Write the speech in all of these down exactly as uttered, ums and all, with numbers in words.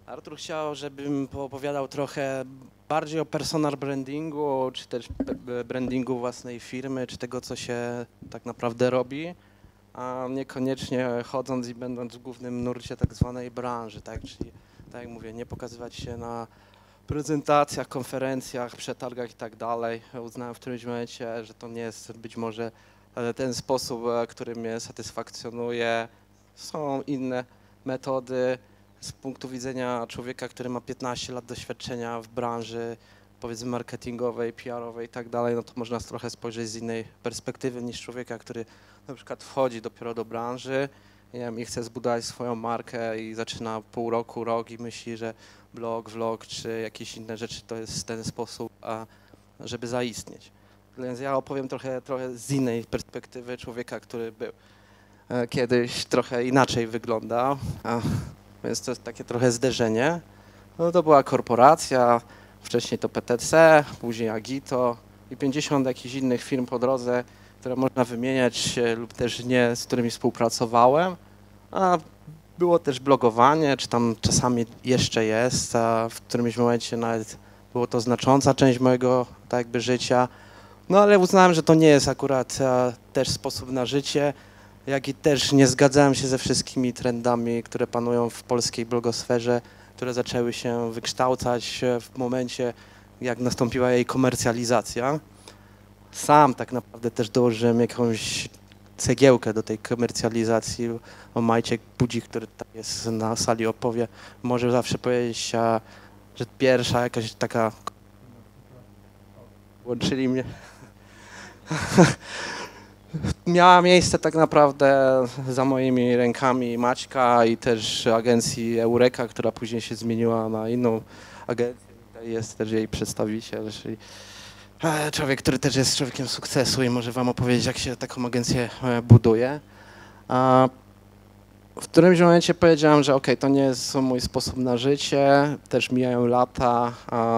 Artur chciał, żebym poopowiadał trochę bardziej o personal brandingu, czy też brandingu własnej firmy, czy tego, co się tak naprawdę robi, a niekoniecznie chodząc i będąc w głównym nurcie tak zwanej branży, tak? Czyli, tak jak mówię, nie pokazywać się na prezentacjach, konferencjach, przetargach i tak dalej. Uznałem w którymś momencie, że to nie jest być może ten sposób, który mnie satysfakcjonuje. Są inne metody. Z punktu widzenia człowieka, który ma piętnaście lat doświadczenia w branży, powiedzmy marketingowej, P R-owej i tak dalej, no to można trochę spojrzeć z innej perspektywy niż człowieka, który na przykład wchodzi dopiero do branży, nie wiem, i chce zbudować swoją markę i zaczyna pół roku, rok i myśli, że blog, vlog czy jakieś inne rzeczy to jest ten sposób, a żeby zaistnieć. Więc ja opowiem trochę, trochę z innej perspektywy człowieka, który był kiedyś trochę inaczej wyglądał. Więc to jest takie trochę zderzenie. No to była korporacja, wcześniej to P T C, później Agito i pięćdziesiąt jakichś innych firm po drodze, które można wymieniać lub też nie, z którymi współpracowałem. A było też blogowanie, czy tam czasami jeszcze jest, a w którymś momencie nawet było to znacząca część mojego tak jakby życia. No ale uznałem, że to nie jest akurat też sposób na życie, jak i też nie zgadzałem się ze wszystkimi trendami, które panują w polskiej blogosferze, które zaczęły się wykształcać w momencie, jak nastąpiła jej komercjalizacja. Sam tak naprawdę też dołożyłem jakąś cegiełkę do tej komercjalizacji. O Maciek Budzik, który tam jest na sali, opowie, może zawsze powiedzieć, że pierwsza jakaś taka... Łączyli mnie... Miała miejsce tak naprawdę za moimi rękami Maćka i też agencji Eureka, która później się zmieniła na inną agencję. Tutaj jest też jej przedstawiciel, czyli człowiek, który też jest człowiekiem sukcesu i może wam opowiedzieć, jak się taką agencję buduje. W którymś momencie powiedziałem, że ok, to nie jest mój sposób na życie, też mijają lata.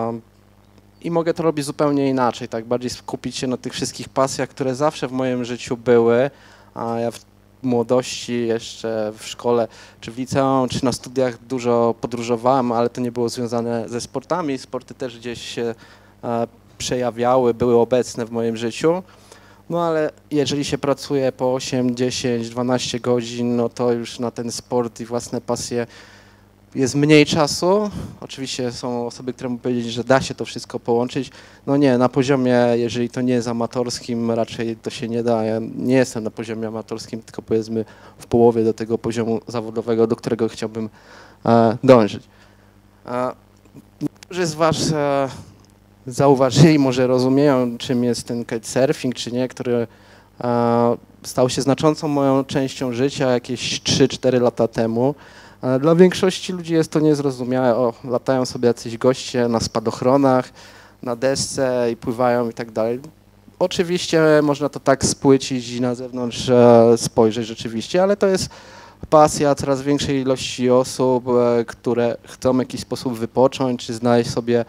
I mogę to robić zupełnie inaczej, tak, bardziej skupić się na tych wszystkich pasjach, które zawsze w moim życiu były, a ja w młodości jeszcze w szkole, czy w liceum, czy na studiach dużo podróżowałem, ale to nie było związane ze sportami, sporty też gdzieś się e, przejawiały, były obecne w moim życiu, no ale jeżeli się pracuje po osiem, dziesięć, dwanaście godzin, no to już na ten sport i własne pasje jest mniej czasu. Oczywiście są osoby, które mogą powiedzieć, że da się to wszystko połączyć. No nie, na poziomie, jeżeli to nie jest amatorskim, raczej to się nie da. Ja nie jestem na poziomie amatorskim, tylko powiedzmy w połowie do tego poziomu zawodowego, do którego chciałbym e, dążyć. E, niektórzy z was e, zauważyli, może rozumieją, czym jest ten kitesurfing, czy nie, który e, stał się znaczącą moją częścią życia jakieś trzy cztery lata temu. Dla większości ludzi jest to niezrozumiałe. O, latają sobie jacyś goście na spadochronach, na desce i pływają i tak dalej. Oczywiście można to tak spłycić i na zewnątrz spojrzeć rzeczywiście, ale to jest pasja coraz większej ilości osób, które chcą w jakiś sposób wypocząć, czy znaleźć sobie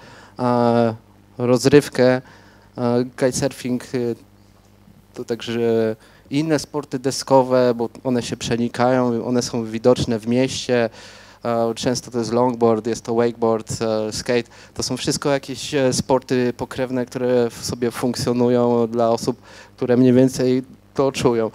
rozrywkę. Kitesurfing to także inne sporty deskowe, bo one się przenikają, one są widoczne w mieście. Często to jest longboard, jest to wakeboard, skate. To są wszystko jakieś sporty pokrewne, które w sobie funkcjonują dla osób, które mniej więcej to czują.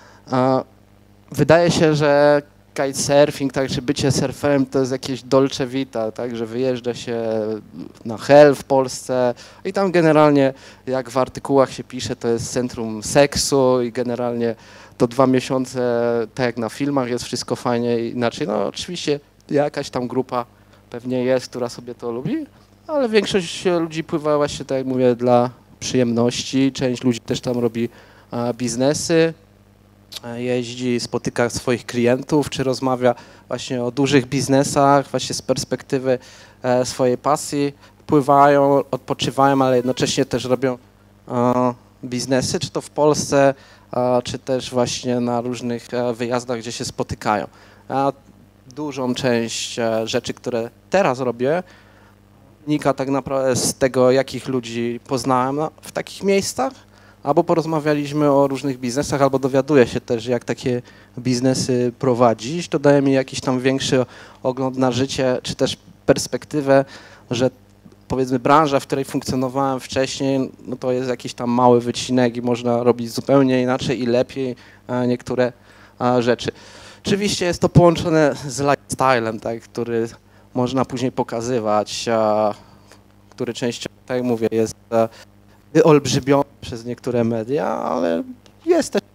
Wydaje się, że kitesurfing, tak, czy bycie surferem to jest jakieś dolce vita, tak, że wyjeżdża się na Hel w Polsce i tam generalnie, jak w artykułach się pisze, to jest centrum seksu i generalnie to dwa miesiące, tak jak na filmach, jest wszystko fajnie inaczej. No oczywiście jakaś tam grupa pewnie jest, która sobie to lubi, ale większość ludzi pływa właśnie, tak jak mówię, dla przyjemności. Część ludzi też tam robi a, biznesy. Jeździ, spotyka swoich klientów, czy rozmawia właśnie o dużych biznesach, właśnie z perspektywy e, swojej pasji. Pływają, odpoczywają, ale jednocześnie też robią e, biznesy, czy to w Polsce, e, czy też właśnie na różnych e, wyjazdach, gdzie się spotykają. A dużą część e, rzeczy, które teraz robię, wynika tak naprawdę z tego, jakich ludzi poznałem no, w takich miejscach, albo porozmawialiśmy o różnych biznesach, albo dowiaduję się też, jak takie biznesy prowadzić. To daje mi jakiś tam większy ogląd na życie, czy też perspektywę, że powiedzmy branża, w której funkcjonowałem wcześniej, no to jest jakiś tam mały wycinek i można robić zupełnie inaczej i lepiej niektóre rzeczy. Oczywiście jest to połączone z lifestylem, tak, który można później pokazywać, który częściowo, tak jak mówię, jest wyolbrzymiony przez niektóre media, ale jest też...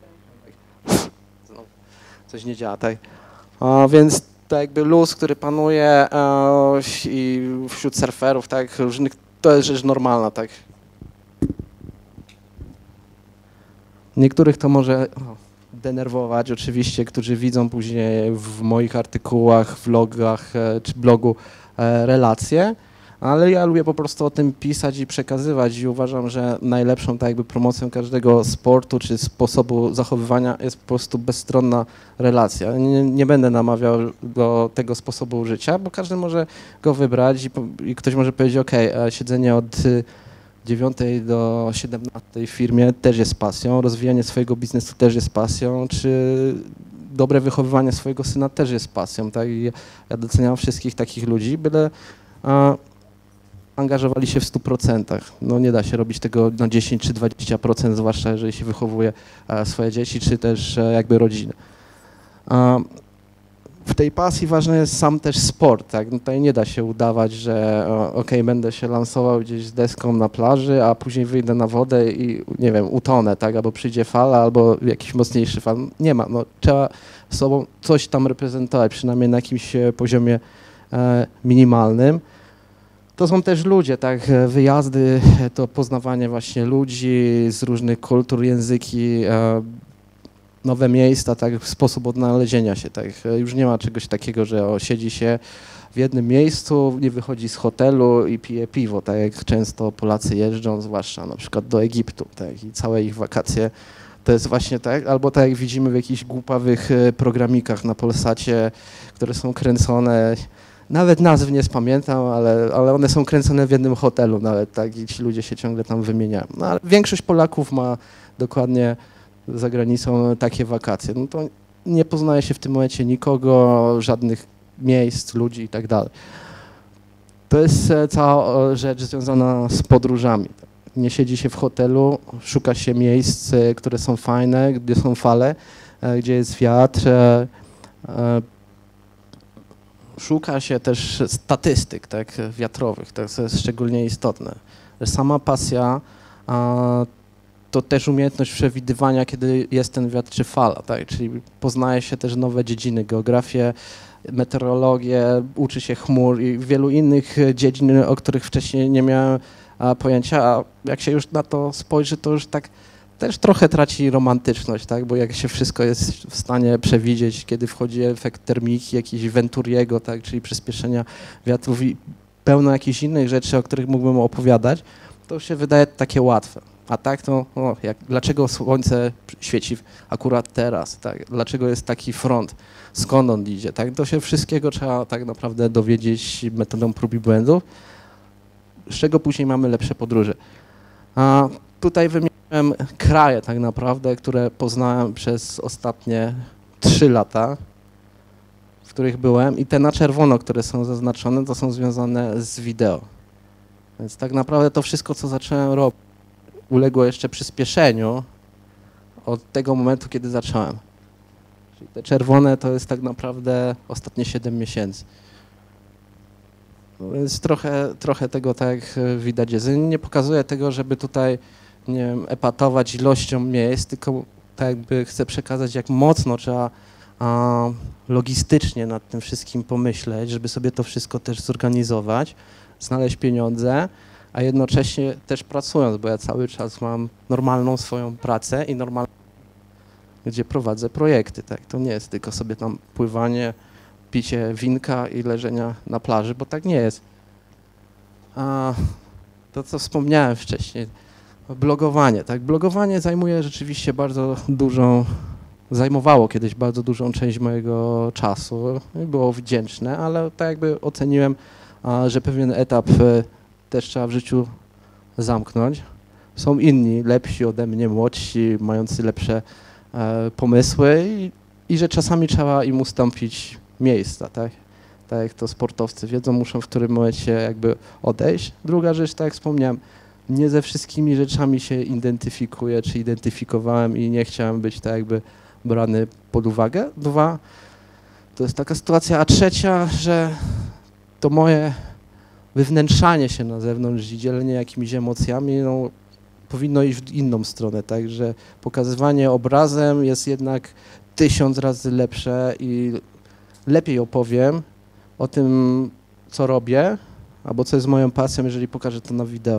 Coś nie działa, tak? A więc to jakby luz, który panuje e, i wśród surferów, tak, różnych, to jest rzecz normalna, tak? Niektórych to może denerwować oczywiście, którzy widzą później w moich artykułach, vlogach e, czy blogu e, relacje, ale ja lubię po prostu o tym pisać i przekazywać i uważam, że najlepszą tak jakby promocją każdego sportu czy sposobu zachowywania jest po prostu bezstronna relacja. Nie, nie będę namawiał do tego sposobu życia, bo każdy może go wybrać i, i ktoś może powiedzieć, ok, siedzenie od dziewiątej do siedemnastej w firmie też jest pasją, rozwijanie swojego biznesu też jest pasją, czy dobre wychowywanie swojego syna też jest pasją, tak? I ja doceniam wszystkich takich ludzi, byle a, angażowali się w stu procentach. No nie da się robić tego na dziesięć czy dwadzieścia procent, zwłaszcza jeżeli się wychowuje a, swoje dzieci, czy też a, jakby rodzinę. A, w tej pasji ważny jest sam też sport, tak? No tutaj nie da się udawać, że ok, będę się lansował gdzieś z deską na plaży, a później wyjdę na wodę i nie wiem, utonę, tak? Albo przyjdzie fala, albo jakiś mocniejszy fal. Nie ma, no trzeba sobą coś tam reprezentować, przynajmniej na jakimś poziomie e, minimalnym. To są też ludzie, tak, wyjazdy, to poznawanie właśnie ludzi z różnych kultur, języki, e, nowe miejsca, tak, sposób odnalezienia się, tak, już nie ma czegoś takiego, że o, siedzi się w jednym miejscu, nie wychodzi z hotelu i pije piwo, tak jak często Polacy jeżdżą, zwłaszcza na przykład do Egiptu, tak, i całe ich wakacje to jest właśnie tak, albo tak jak widzimy w jakichś głupawych programikach na Polsacie, które są kręcone, nawet nazw nie spamiętam, ale, ale one są kręcone w jednym hotelu nawet, tak, i ci ludzie się ciągle tam wymieniają. No, ale większość Polaków ma dokładnie za granicą takie wakacje. No to nie poznaje się w tym momencie nikogo, żadnych miejsc, ludzi i tak dalej. To jest cała rzecz związana z podróżami. Nie siedzi się w hotelu, szuka się miejsc, które są fajne, gdzie są fale, gdzie jest wiatr. Szuka się też statystyk, tak, wiatrowych, tak, to jest szczególnie istotne. Sama pasja to też umiejętność przewidywania, kiedy jest ten wiatr czy fala, tak, czyli poznaje się też nowe dziedziny, geografię, meteorologię, uczy się chmur i wielu innych dziedzin, o których wcześniej nie miałem pojęcia, a jak się już na to spojrzy, to już tak też trochę traci romantyczność, tak, bo jak się wszystko jest w stanie przewidzieć, kiedy wchodzi efekt termiki, jakiś Venturiego, tak, czyli przyspieszenia wiatrów i pełno jakichś innych rzeczy, o których mógłbym opowiadać, to się wydaje takie łatwe. A tak to, no, jak, dlaczego słońce świeci akurat teraz, tak? Dlaczego jest taki front, skąd on idzie, tak? To się wszystkiego trzeba tak naprawdę dowiedzieć metodą prób i błędów, z czego później mamy lepsze podróże. A tutaj wymieniłem kraje tak naprawdę, które poznałem przez ostatnie trzy lata, w których byłem i te na czerwono, które są zaznaczone, to są związane z wideo. Więc tak naprawdę to wszystko, co zacząłem robić, uległo jeszcze przyspieszeniu od tego momentu, kiedy zacząłem. Czyli te czerwone to jest tak naprawdę ostatnie siedem miesięcy. No więc trochę, trochę tego tak widać jest. Nie pokazuję tego, żeby tutaj, nie wiem, epatować ilością miejsc, tylko tak jakby chcę przekazać, jak mocno trzeba a, logistycznie nad tym wszystkim pomyśleć, żeby sobie to wszystko też zorganizować, znaleźć pieniądze, a jednocześnie też pracując, bo ja cały czas mam normalną swoją pracę i normalną, gdzie prowadzę projekty, tak? To nie jest tylko sobie tam pływanie, picie winka i leżenia na plaży, bo tak nie jest. A to, co wspomniałem wcześniej, blogowanie, tak? Blogowanie zajmuje rzeczywiście bardzo dużą, zajmowało kiedyś bardzo dużą część mojego czasu, było wdzięczne, ale tak jakby oceniłem, że pewien etap też trzeba w życiu zamknąć. Są inni, lepsi ode mnie, młodsi, mający lepsze e, pomysły i, i że czasami trzeba im ustąpić miejsca, tak? tak jak to sportowcy wiedzą, muszą w którym momencie jakby odejść. Druga rzecz, tak jak wspomniałem, nie ze wszystkimi rzeczami się identyfikuję, czy identyfikowałem i nie chciałem być tak jakby brany pod uwagę. Dwa, to jest taka sytuacja, a trzecia, że to moje wywnętrzanie się na zewnątrz i dzielenie jakimiś emocjami, no, powinno iść w inną stronę, także pokazywanie obrazem jest jednak tysiąc razy lepsze i lepiej opowiem o tym, co robię, albo co jest moją pasją, jeżeli pokażę to na wideo.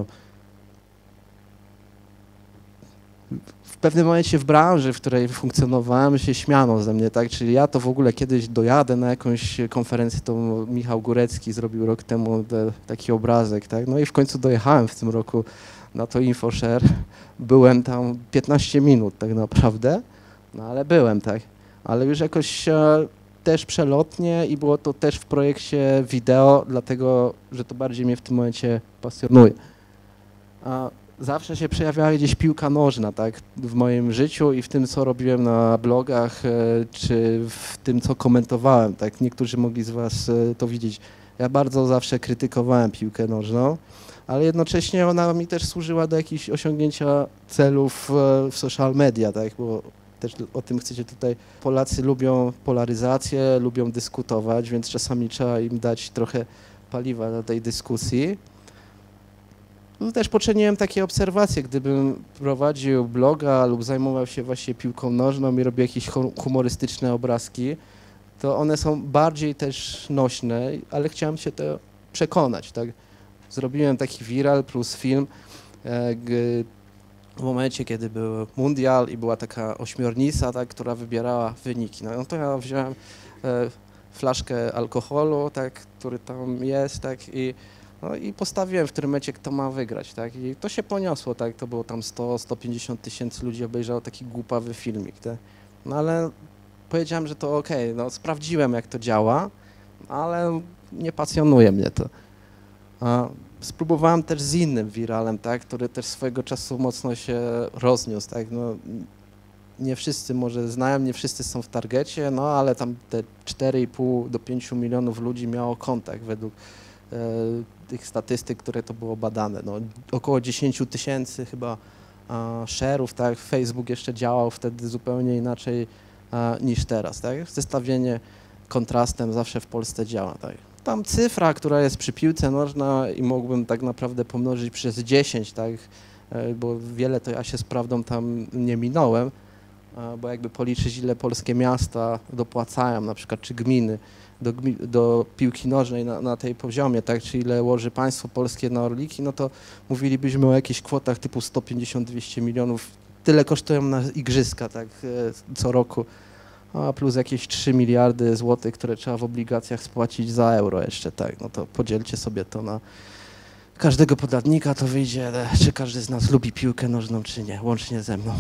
W pewnym momencie w branży, w której funkcjonowałem, się śmiano ze mnie, tak? Czyli ja to w ogóle kiedyś dojadę na jakąś konferencję, to Michał Górecki zrobił rok temu te, taki obrazek, tak? No i w końcu dojechałem w tym roku na to InfoShare. Byłem tam piętnaście minut tak naprawdę, no ale byłem, tak? Ale już jakoś e, też przelotnie i było to też w projekcie wideo, dlatego, że to bardziej mnie w tym momencie pasjonuje. A zawsze się przejawiała gdzieś piłka nożna, tak, w moim życiu i w tym, co robiłem na blogach, e, czy w tym, co komentowałem, tak. Niektórzy mogli z was e, to widzieć. Ja bardzo zawsze krytykowałem piłkę nożną, ale jednocześnie ona mi też służyła do jakichś osiągnięcia celów e, w social media, tak, bo też o tym chcecie tutaj. Polacy lubią polaryzację, lubią dyskutować, więc czasami trzeba im dać trochę paliwa do tej dyskusji. No też poczyniłem takie obserwacje, gdybym prowadził bloga lub zajmował się właśnie piłką nożną i robił jakieś humorystyczne obrazki, to one są bardziej też nośne, ale chciałem się to przekonać, tak. Zrobiłem taki viral plus film w momencie, kiedy był mundial i była taka ośmiornica, tak, która wybierała wyniki. No, no to ja wziąłem e, flaszkę alkoholu, tak, który tam jest, tak, i No i postawiłem w którym mecie, kto ma wygrać, tak? I to się poniosło, tak? To było tam sto, sto pięćdziesiąt tysięcy ludzi obejrzało taki głupawy filmik, tak? No ale powiedziałem, że to okej, okay. No sprawdziłem, jak to działa, ale nie pasjonuje mnie to. A spróbowałem też z innym wiralem, tak? Który też swojego czasu mocno się rozniósł, tak? No, nie wszyscy może znają, nie wszyscy są w targecie, no ale tam te cztery i pół do pięciu milionów ludzi miało kontakt według e, tych statystyk, które to było badane. No, około dziesięć tysięcy chyba a, share'ów, tak? Facebook jeszcze działał wtedy zupełnie inaczej a, niż teraz, tak? Zestawienie kontrastem zawsze w Polsce działa, tak? Tam cyfra, która jest przy piłce nożnej i mógłbym tak naprawdę pomnożyć przez dziesięć, tak? E, bo wiele to ja się z prawdą tam nie minąłem, bo jakby policzyć, ile polskie miasta dopłacają, na przykład, czy gminy do, do piłki nożnej na, na tej poziomie, tak, czy ile łoży państwo polskie na Orliki, no to mówilibyśmy o jakichś kwotach typu sto pięćdziesiąt do dwustu milionów. Tyle kosztują na igrzyska, tak, co roku, a plus jakieś trzy miliardy złotych, które trzeba w obligacjach spłacić za euro jeszcze, tak, no to podzielcie sobie to na każdego podatnika, to wyjdzie, czy każdy z nas lubi piłkę nożną, czy nie, łącznie ze mną.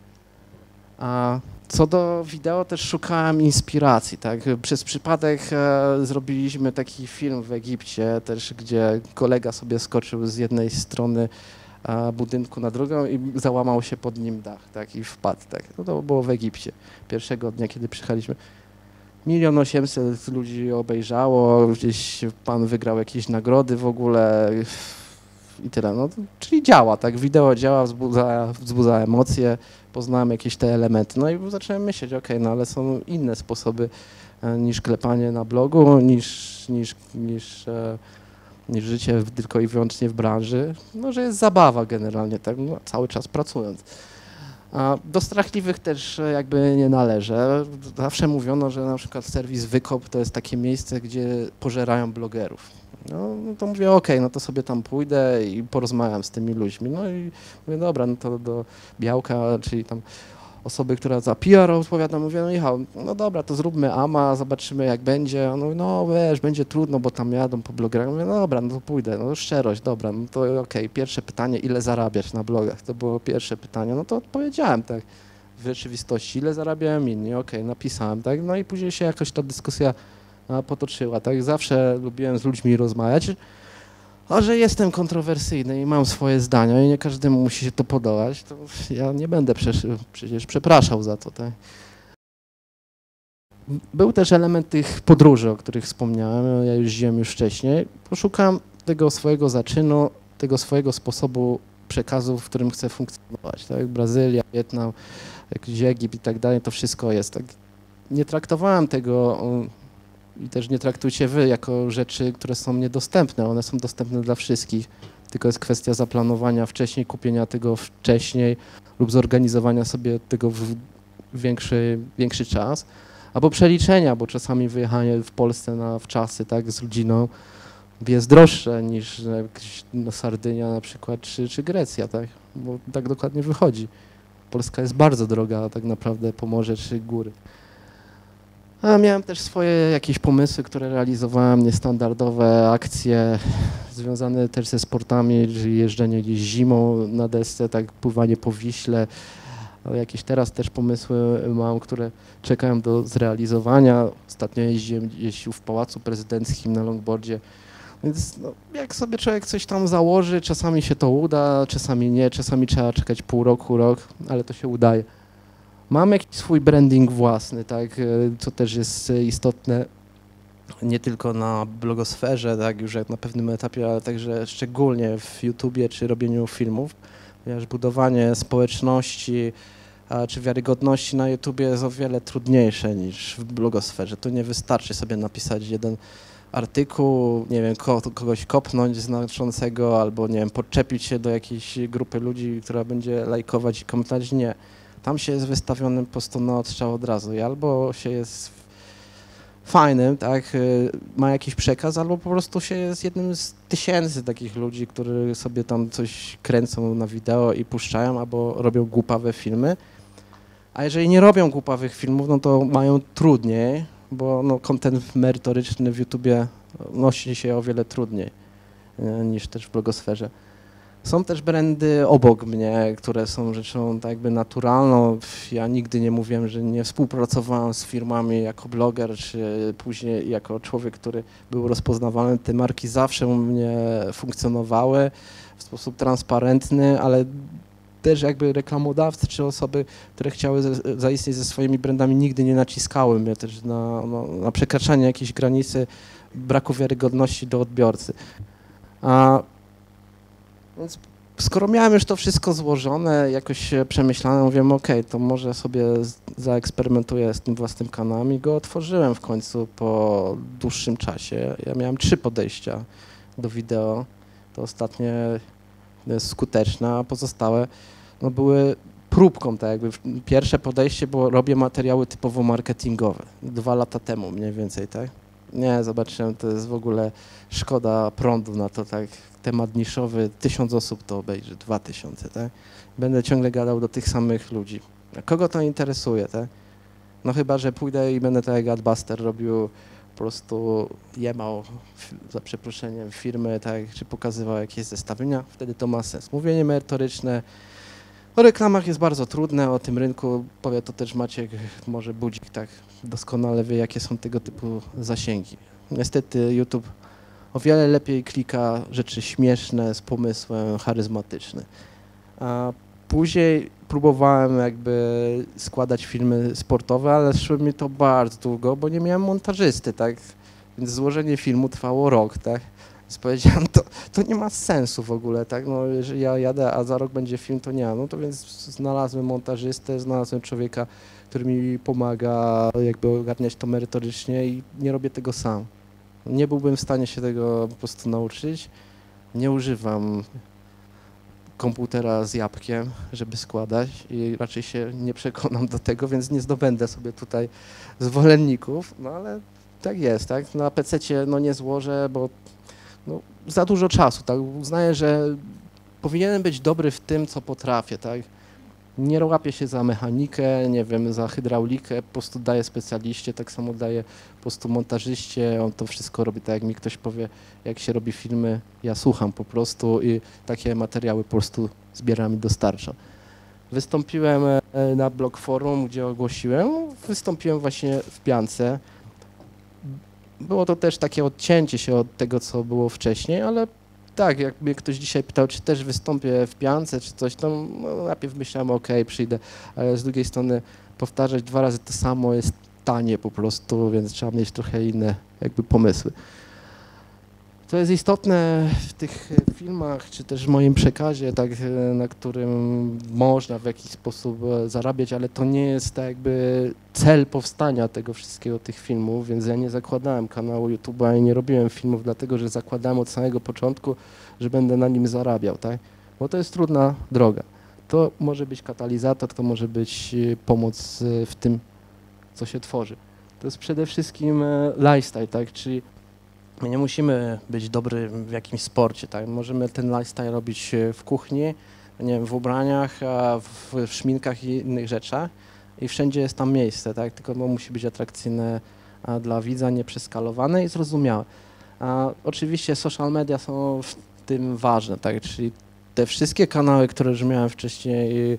A co do wideo, też szukałem inspiracji, tak? Przez przypadek e, zrobiliśmy taki film w Egipcie też, gdzie kolega sobie skoczył z jednej strony e, budynku na drugą i załamał się pod nim dach, tak? I wpadł, tak? No to było w Egipcie pierwszego dnia, kiedy przyjechaliśmy. Milion osiemset ludzi obejrzało, gdzieś pan wygrał jakieś nagrody w ogóle i tyle. No, czyli działa, tak? Wideo działa, wzbudza, wzbudza emocje, poznałem jakieś te elementy. No i zacząłem myśleć, okej, okay, no ale są inne sposoby e, niż klepanie na blogu, niż, niż, niż, e, niż życie w, tylko i wyłącznie w branży. No, że jest zabawa generalnie, tak? No, cały czas pracując. A do strachliwych też jakby nie należę. Zawsze mówiono, że na przykład serwis Wykop to jest takie miejsce, gdzie pożerają blogerów. No, no to mówię, okej, okay, no to sobie tam pójdę i porozmawiam z tymi ludźmi. No i mówię, dobra, no to do Białka, czyli tam osoby, która za P R odpowiada, mówię, no Michał, no dobra, to zróbmy A M A, zobaczymy jak będzie. On mówi, no wiesz, będzie trudno, bo tam jadą po blogerach. Mówię, no dobra, no to pójdę, no szczerość, dobra, no to okej, okay. Pierwsze pytanie, ile zarabiać na blogach? To było pierwsze pytanie, no to odpowiedziałem, tak, w rzeczywistości, ile zarabiałem inni, okej, okay, napisałem, tak, no i później się jakoś ta dyskusja potoczyła, tak, zawsze lubiłem z ludźmi rozmawiać, a że jestem kontrowersyjny i mam swoje zdania i nie każdemu musi się to podobać, to ja nie będę przecież przepraszał za to, tak. Był też element tych podróży, o których wspomniałem, ja już jeździłem już wcześniej. Poszukałem tego swojego zaczynu, tego swojego sposobu przekazu, w którym chcę funkcjonować, tak? Brazylia, Wietnam, jakiś Egipt i tak dalej, to wszystko jest. Tak? Nie traktowałem tego i też nie traktujcie wy jako rzeczy, które są niedostępne, one są dostępne dla wszystkich, tylko jest kwestia zaplanowania wcześniej, kupienia tego wcześniej lub zorganizowania sobie tego w większy, większy czas, albo przeliczenia, bo czasami wyjechanie w Polsce na wczasy, tak, z rodziną jest droższe niż no, Sardynia na przykład, czy, czy Grecja, tak, bo tak dokładnie wychodzi. Polska jest bardzo droga, tak naprawdę Pomorze czy góry. A miałem też swoje jakieś pomysły, które realizowałem, niestandardowe akcje związane też ze sportami, czyli jeżdżenie gdzieś zimą na desce, tak, pływanie po Wiśle. Jakieś teraz też pomysły mam, które czekają do zrealizowania. Ostatnio jeździłem gdzieś w Pałacu Prezydenckim na longboardzie. Więc no, jak sobie człowiek coś tam założy, czasami się to uda, czasami nie, czasami trzeba czekać pół roku, rok, ale to się udaje. Mam jakiś swój branding własny, tak, co też jest istotne nie tylko na blogosferze, tak, już na pewnym etapie, ale także szczególnie w YouTubie czy robieniu filmów, ponieważ budowanie społeczności czy wiarygodności na YouTubie jest o wiele trudniejsze niż w blogosferze. Tu nie wystarczy sobie napisać jeden artykuł, nie wiem, kogoś kopnąć znaczącego albo, nie wiem, podczepić się do jakiejś grupy ludzi, która będzie lajkować i komentować. Nie. Tam się jest wystawionym po prostu na odstrzał od razu i albo się jest fajnym, tak, ma jakiś przekaz, albo po prostu się jest jednym z tysięcy takich ludzi, którzy sobie tam coś kręcą na wideo i puszczają, albo robią głupawe filmy. A jeżeli nie robią głupawych filmów, no to mają trudniej, bo no, content merytoryczny w YouTubie nosi się o wiele trudniej niż też w blogosferze. Są też brandy obok mnie, które są rzeczą tak jakby naturalną. Ja nigdy nie mówiłem, że nie współpracowałem z firmami jako bloger, czy później jako człowiek, który był rozpoznawalny. Te marki zawsze u mnie funkcjonowały w sposób transparentny, ale też jakby reklamodawcy czy osoby, które chciały zaistnieć ze swoimi brandami, nigdy nie naciskały mnie też na, no, na przekraczanie jakiejś granicy braku wiarygodności do odbiorcy. A Więc skoro miałem już to wszystko złożone, jakoś przemyślane, mówię, ok, to może sobie zaeksperymentuję z tym własnym kanałem i go otworzyłem w końcu po dłuższym czasie. Ja miałem trzy podejścia do wideo, to ostatnie jest skuteczne, a pozostałe no, były próbką, tak jakby. Pierwsze podejście było, robię materiały typowo marketingowe, dwa lata temu mniej więcej, tak? Nie, zobaczyłem, to jest w ogóle szkoda prądu na to, tak, temat niszowy, tysiąc osób to obejrzy, dwa tysiące, tak? Będę ciągle gadał do tych samych ludzi. A kogo to interesuje, tak? No chyba, że pójdę i będę tak jak Adbuster robił, po prostu jemał, za przeproszeniem, firmy, tak, czy pokazywał jakieś zestawienia, wtedy to ma sens. Mówienie merytoryczne o reklamach jest bardzo trudne, o tym rynku powie to też Maciek, może Budzik, tak, doskonale wie, jakie są tego typu zasięgi. Niestety YouTube o wiele lepiej klika rzeczy śmieszne, z pomysłem, charyzmatyczny. A później próbowałem jakby składać filmy sportowe, ale szło mi to bardzo długo, bo nie miałem montażysty, tak, więc złożenie filmu trwało rok, tak. Więc powiedziałem, to, to nie ma sensu w ogóle, tak, no jeżeli ja jadę, a za rok będzie film, to nie, no to więc znalazłem montażystę, znalazłem człowieka, który mi pomaga jakby ogarniać to merytorycznie i nie robię tego sam. Nie byłbym w stanie się tego po prostu nauczyć, nie używam komputera z jabłkiem, żeby składać i raczej się nie przekonam do tego, więc nie zdobędę sobie tutaj zwolenników, no ale tak jest, tak, na pececie no nie złożę, bo no, za dużo czasu, tak, uznaję, że powinienem być dobry w tym, co potrafię, tak, nie łapię się za mechanikę, nie wiem, za hydraulikę, po prostu daję specjaliście, tak samo daję po prostu montażyście, on to wszystko robi tak, jak mi ktoś powie, jak się robi filmy, ja słucham po prostu i takie materiały po prostu zbieram i dostarczam. Wystąpiłem na Blog Forum, gdzie ogłosiłem, wystąpiłem właśnie w piance. Było to też takie odcięcie się od tego, co było wcześniej, ale tak, jak mnie ktoś dzisiaj pytał, czy też wystąpię w piance, czy coś tam, no, najpierw myślałem, ok, przyjdę, ale z drugiej strony powtarzać dwa razy to samo jest tanie po prostu, więc trzeba mieć trochę inne jakby pomysły. Co jest istotne w tych filmach, czy też w moim przekazie, tak, na którym można w jakiś sposób zarabiać, ale to nie jest tak jakby cel powstania tego wszystkiego, tych filmów, więc ja nie zakładałem kanału YouTube'a i nie robiłem filmów dlatego, że zakładałem od samego początku, że będę na nim zarabiał, tak? Bo to jest trudna droga. To może być katalizator, to może być pomoc w tym, co się tworzy. To jest przede wszystkim lifestyle, tak? Czyli my nie musimy być dobry w jakimś sporcie, tak? Możemy ten lifestyle robić w kuchni, nie wiem, w ubraniach, w, w szminkach i innych rzeczach i wszędzie jest tam miejsce, tak? Tylko no, musi być atrakcyjne dla widza, nieprzeskalowane i zrozumiałe. A oczywiście social media są w tym ważne, tak? Czyli te wszystkie kanały, które już miałem wcześniej e,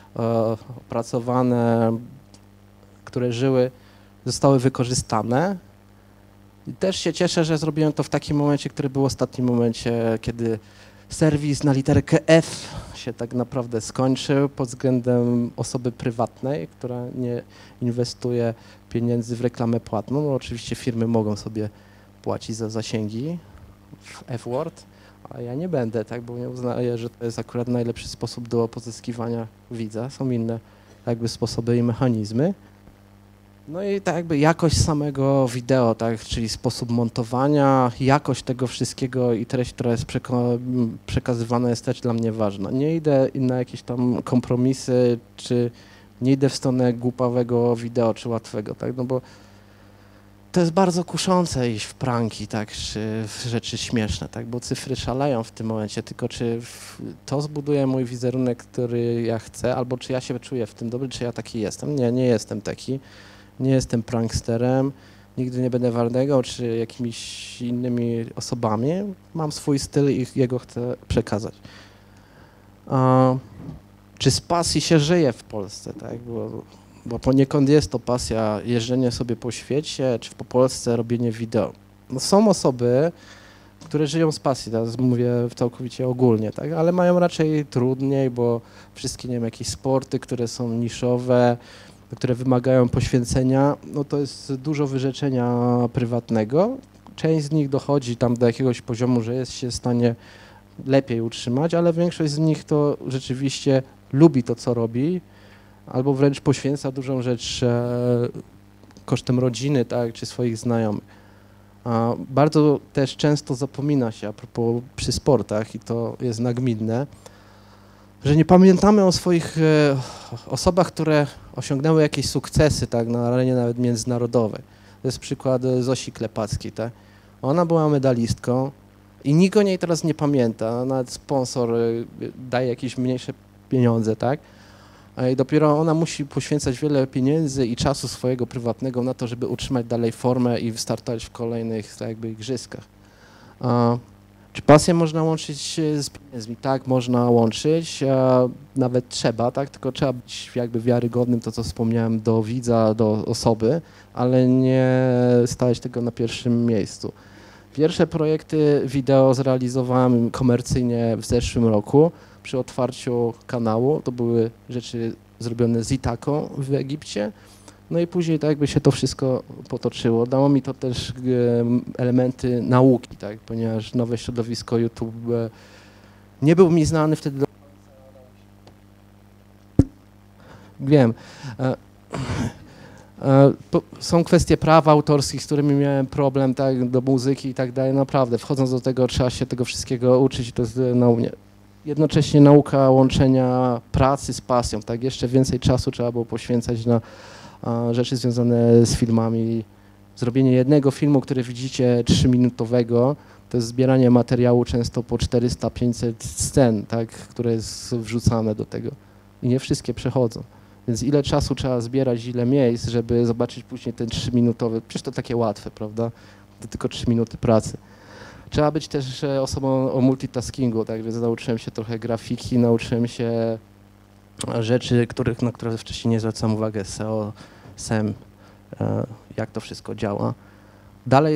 opracowane, które żyły, zostały wykorzystane. I też się cieszę, że zrobiłem to w takim momencie, który był w ostatnim momencie, kiedy serwis na literkę F się tak naprawdę skończył pod względem osoby prywatnej, która nie inwestuje pieniędzy w reklamę płatną. No, oczywiście firmy mogą sobie płacić za zasięgi w F-Word, a ja nie będę, tak, bo nie uznaję, że to jest akurat najlepszy sposób do pozyskiwania widza. Są inne jakby sposoby i mechanizmy. No i tak jakby jakość samego wideo, tak, czyli sposób montowania, jakość tego wszystkiego i treść, która jest przekazywana, jest też dla mnie ważna. Nie idę na jakieś tam kompromisy, czy nie idę w stronę głupawego wideo, czy łatwego, tak, no bo to jest bardzo kuszące iść w pranki, tak, czy w rzeczy śmieszne, tak, bo cyfry szaleją w tym momencie, tylko czy to zbuduje mój wizerunek, który ja chcę, albo czy ja się czuję w tym dobry, czy ja taki jestem. Nie, nie jestem taki. Nie jestem pranksterem, nigdy nie będę Warnego czy jakimiś innymi osobami. Mam swój styl i jego chcę przekazać. A, czy z pasji się żyje w Polsce, tak? Bo, bo poniekąd jest to pasja, jeżdżenie sobie po świecie, czy po Polsce, robienie wideo. No, są osoby, które żyją z pasji, teraz mówię całkowicie ogólnie, tak? Ale mają raczej trudniej, bo wszystkie, nie wiem, jakieś sporty, które są niszowe, które wymagają poświęcenia, no to jest dużo wyrzeczenia prywatnego. Część z nich dochodzi tam do jakiegoś poziomu, że jest się w stanie lepiej utrzymać, ale większość z nich to rzeczywiście lubi to, co robi, albo wręcz poświęca dużą rzecz e, kosztem rodziny, tak, czy swoich znajomych. A bardzo też często zapomina się a propos przy sportach i to jest nagminne, że nie pamiętamy o swoich e, osobach, które osiągnęły jakieś sukcesy, tak, na arenie nawet międzynarodowej. To jest przykład Zosi Klepackiej, tak. Ona była medalistką i nikt o niej teraz nie pamięta, nawet sponsor e, daje jakieś mniejsze pieniądze, tak. I dopiero ona musi poświęcać wiele pieniędzy i czasu swojego prywatnego na to, żeby utrzymać dalej formę i wystartować w kolejnych tak jakby igrzyskach. A, Czy pasję można łączyć z pieniędzmi? Tak, można łączyć, a nawet trzeba, tak, tylko trzeba być jakby wiarygodnym, to co wspomniałem, do widza, do osoby, ale nie stawiać tego na pierwszym miejscu. Pierwsze projekty wideo zrealizowałem komercyjnie w zeszłym roku przy otwarciu kanału. To były rzeczy zrobione z Itaką w Egipcie. No i później tak jakby się to wszystko potoczyło. Dało mi to też elementy nauki, tak, ponieważ nowe środowisko YouTube nie był mi znany wtedy. Do... Wiem. Są kwestie praw autorskich, z którymi miałem problem, tak, do muzyki i tak dalej. Naprawdę, wchodząc do tego, trzeba się tego wszystkiego uczyć i to jest na mnie. Jednocześnie nauka łączenia pracy z pasją, tak, jeszcze więcej czasu trzeba było poświęcać na rzeczy związane z filmami. Zrobienie jednego filmu, który widzicie trzyminutowego, to jest zbieranie materiału często po czterysta pięćset scen, tak, które jest wrzucane do tego i nie wszystkie przechodzą. Więc ile czasu trzeba zbierać, ile miejsc, żeby zobaczyć później ten trzyminutowy, przecież to takie łatwe, prawda, to tylko trzy minuty pracy. Trzeba być też osobą o multitaskingu, tak, więc nauczyłem się trochę grafiki, nauczyłem się rzeczy, których, na które wcześniej nie zwracam uwagę, S E O, S E M, jak to wszystko działa. Dalej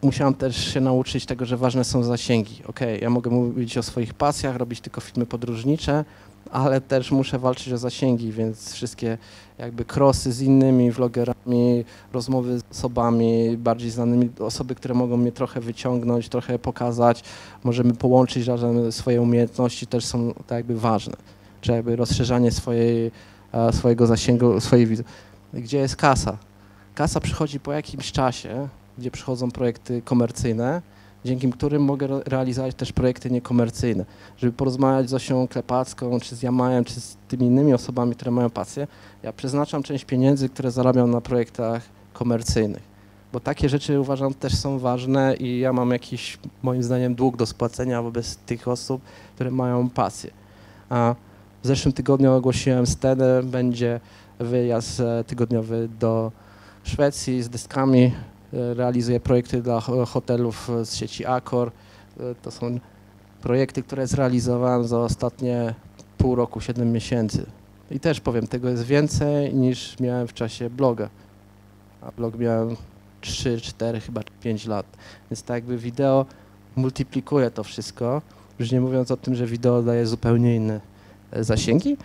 musiałem też się nauczyć tego, że ważne są zasięgi. Okej, ja mogę mówić o swoich pasjach, robić tylko filmy podróżnicze, ale też muszę walczyć o zasięgi, więc wszystkie jakby crossy z innymi vlogerami, rozmowy z osobami bardziej znanymi, osoby, które mogą mnie trochę wyciągnąć, trochę pokazać, możemy połączyć razem swoje umiejętności, też są tak jakby ważne, czy jakby rozszerzanie swojej, swojego zasięgu, swojej widzów. Gdzie jest kasa? Kasa przychodzi po jakimś czasie, gdzie przychodzą projekty komercyjne, dzięki którym mogę realizować też projekty niekomercyjne. Żeby porozmawiać z Osią Klepacką, czy z Jamajem, czy z tymi innymi osobami, które mają pasję, ja przeznaczam część pieniędzy, które zarabiam na projektach komercyjnych. Bo takie rzeczy uważam też są ważne i ja mam jakiś, moim zdaniem, dług do spłacenia wobec tych osób, które mają pasję. A w zeszłym tygodniu ogłosiłem scenę, będzie wyjazd tygodniowy do Szwecji z deskami. Realizuję projekty dla hotelów z sieci Accor. To są projekty, które zrealizowałem za ostatnie pół roku, siedem miesięcy. I też powiem, tego jest więcej niż miałem w czasie bloga. A blog miałem trzy, cztery, chyba pięć lat. Więc tak jakby wideo multiplikuje to wszystko, już nie mówiąc o tym, że wideo daje zupełnie inne zasięgi.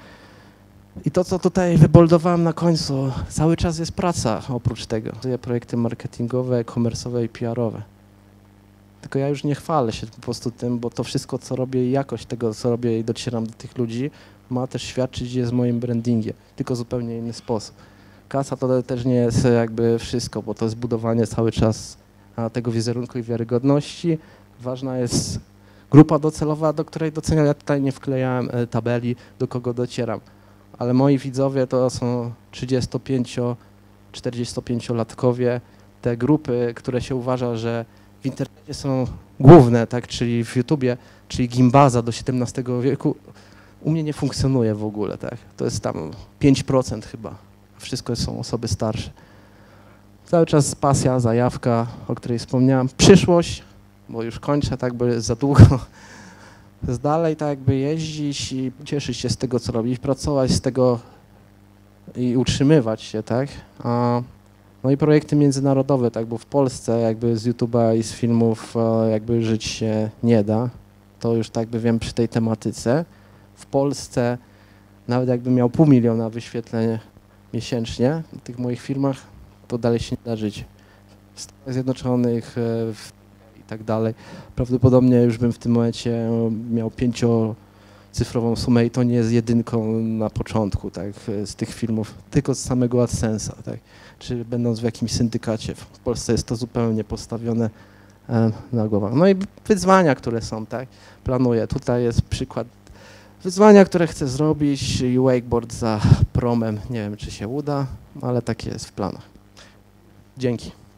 I to, co tutaj wyboldowałem na końcu, cały czas jest praca oprócz tego. Projekty marketingowe, komersowe i P R owe. Tylko ja już nie chwalę się po prostu tym, bo to wszystko, co robię i jakość tego, co robię i docieram do tych ludzi, ma też świadczyć z moim brandingiem, tylko zupełnie inny sposób. Kasa to też nie jest jakby wszystko, bo to jest budowanie cały czas tego wizerunku i wiarygodności. Ważna jest grupa docelowa, do której doceniam. Ja tutaj nie wklejałem tabeli, do kogo docieram. Ale moi widzowie to są trzydziesto-pięcio-, czterdziestopięciolatkowie, te grupy, które się uważa, że w internecie są główne, tak, czyli w YouTubie, czyli gimbaza do siedemnastego wieku, u mnie nie funkcjonuje w ogóle, tak. To jest tam pięć procent chyba, wszystko są osoby starsze. Cały czas pasja, zajawka, o której wspomniałem, przyszłość, bo już kończę, tak, bo jest za długo. Jest dalej tak jakby jeździć i cieszyć się z tego, co robić, pracować z tego i utrzymywać się, tak? A, no i projekty międzynarodowe, tak, bo w Polsce jakby z YouTube'a i z filmów jakby żyć się nie da. To już tak jakby wiem przy tej tematyce. W Polsce nawet jakbym miał pół miliona wyświetleń miesięcznie w tych moich filmach, to dalej się nie da żyć. W Stanach Zjednoczonych, w i tak dalej. Prawdopodobnie już bym w tym momencie miał pięciocyfrową sumę i to nie jest jedynką na początku, tak, z tych filmów, tylko z samego AdSense'a, tak, czy będąc w jakimś syndykacie. W Polsce jest to zupełnie postawione e, na głowach. No i wyzwania, które są, tak, planuję. Tutaj jest przykład wyzwania, które chcę zrobić i wakeboard za promem. Nie wiem, czy się uda, ale takie jest w planach. Dzięki.